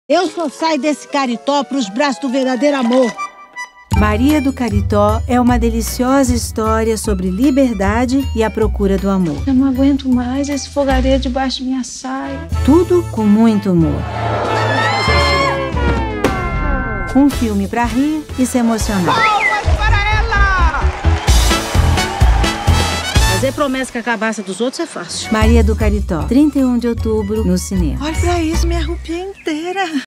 Eu só saio desse caritó pros braços do verdadeiro amor. Maria do Caritó é uma deliciosa história sobre liberdade e a procura do amor. Eu não aguento mais esse fogareiro debaixo de minha saia. Tudo com muito humor. Um filme pra rir e se emocionar. Fazer promessa com a cabaça dos outros é fácil. Maria do Caritó, 31 de outubro, no cinema. Olha pra isso, me arrupiei inteira.